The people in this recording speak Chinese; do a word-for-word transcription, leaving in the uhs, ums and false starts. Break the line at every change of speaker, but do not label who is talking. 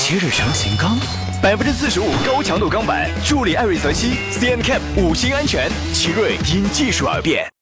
奇瑞长型钢，百分之四十五高强度钢板，助力艾瑞泽烯 C N C A P 五星安全。奇瑞因技术而变。